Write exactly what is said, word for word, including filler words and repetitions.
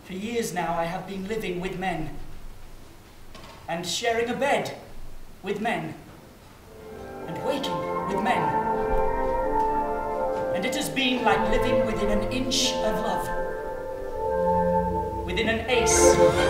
For years now I have been living with men and sharing a bed with men and waking with men. And it has been like living within an inch of love, within an ace